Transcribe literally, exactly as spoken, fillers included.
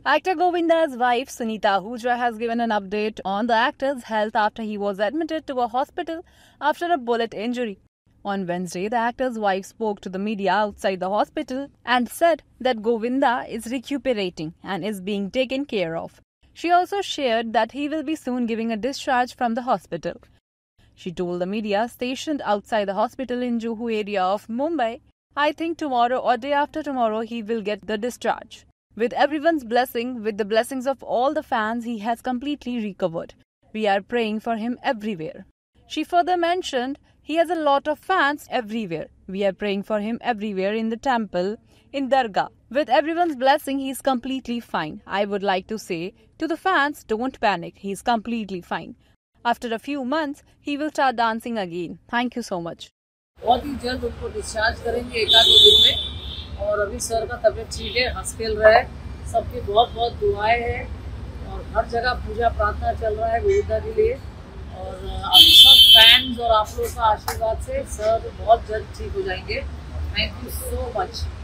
Actor Govinda's wife Sunita Ahuja has given an update on the actor's health after he was admitted to a hospital after a bullet injury. On Wednesday, the actor's wife spoke to the media outside the hospital and said that Govinda is recuperating and is being taken care of. She also shared that he will be soon giving a discharge from the hospital. She told the media stationed outside the hospital in Juhu area of Mumbai, "I think tomorrow or day after tomorrow he will get the discharge. With everyone's blessing, with the blessings of all the fans, he has completely recovered. We are praying for him everywhere." She further mentioned, "He has a lot of fans everywhere. We are praying for him everywhere in the temple, in Dargah. With everyone's blessing, he is completely fine. I would like to say to the fans, don't panic. He is completely fine. After a few months, he will start dancing again. Thank you so much." बहुत ही जल्द उनको discharge करेंगे एक आध दिन में। और अभी सर का तबीयत ठीक है, हंस खेल रहा है। सबकी बहुत बहुत दुआएं हैं और हर जगह पूजा प्रार्थना चल रहा है गोविंदा के लिए। और अब सब फैंस और आप लोगों का आशीर्वाद से सर बहुत जल्द ठीक हो जाएंगे। Thank you so much.